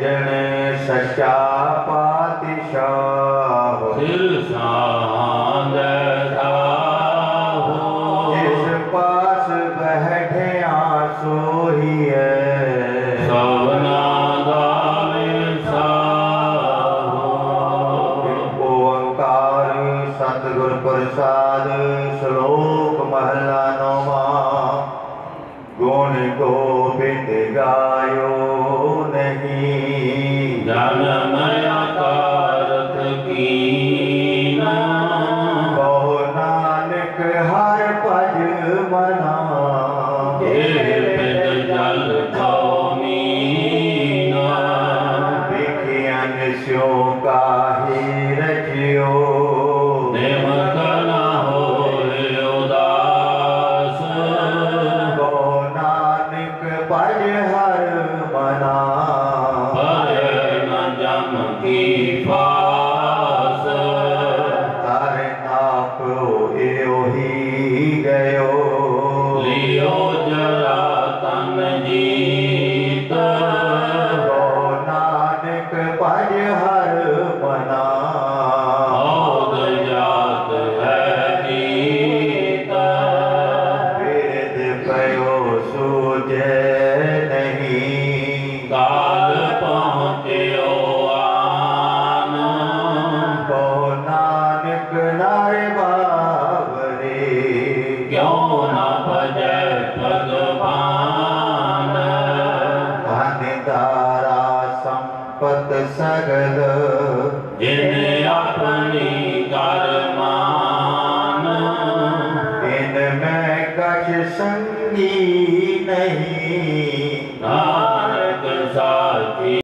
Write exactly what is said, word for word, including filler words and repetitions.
ਸੱਜਣ ਸੱਚਾ ਪਾਤਸ਼ਾਹ ਸਿਰ ਸਾਂਦ ਸਾਹੋ ਜਿਸ ਪਾਸ ਬੈਠਿਆ ਸੋਹੀਐ ਸਭਨਾ ਦਾ ਵਿਸਾਹੋ। ਓੰਕਾਰ ਸਤਿਗੁਰ ਪ੍ਰਸਾਦ ਸ਼ਲੋਕ ਮਹਲਾ ਨੌਵਾਂ। ਗੁਣ ਗੋਬਿੰਦ ਗਾਇਓ ਨਹੀਂ ਜਨਮ ਅਕਾਰਤ ਕੀਨਾ ਬਹੁ ਨਾਨਕ ਹਰ ਭਜ ਮਨਾ ਏ ਬਿਦ ਜਲ ਕੌਮੀਨਾ ਵਿਖਿਆਨ ਸਿਉ ਕਾਹੀ ਰਚਿਓ ਨਿਮਕ ਨਾ ਹੋਏ ਉਦਾਸ ਬਹੁ ਨਾਨਕ ਭਜ ਹਰ ਮਨਾ ਭਰੇ ਨ ਜਮ ਕੀ ਫਾਸ ਹਰ ਨਾਪ ਏਉ ਹੀ ਗਇਓ ਲਿਓ ਜਰਾ ਤਨ ਜੀਤ ਬਹੁ ਨਾਨਕ ਭਜ ਹਰ ਮਨਾ ਔਦ ਜਾਤ ਹੈ ਨੀਤ ਵੇਦ ਪਇਓ ਸੂਝੈ ਨਹੀਂ ਕਾਲ ਪਹੁੰਚਿਓ ਆਨ ਬਹੁ ਨਾਨਕ ਨਾਰੇ ਬਾਵਰੇ ਕਿਉ ਨ ਭਜੈ ਭਗਵਾਨ ਧਨ ਦਾਰਾ ਸੰਪਤ ਸਗਲ ਜਿਨ ਆਪਣੀ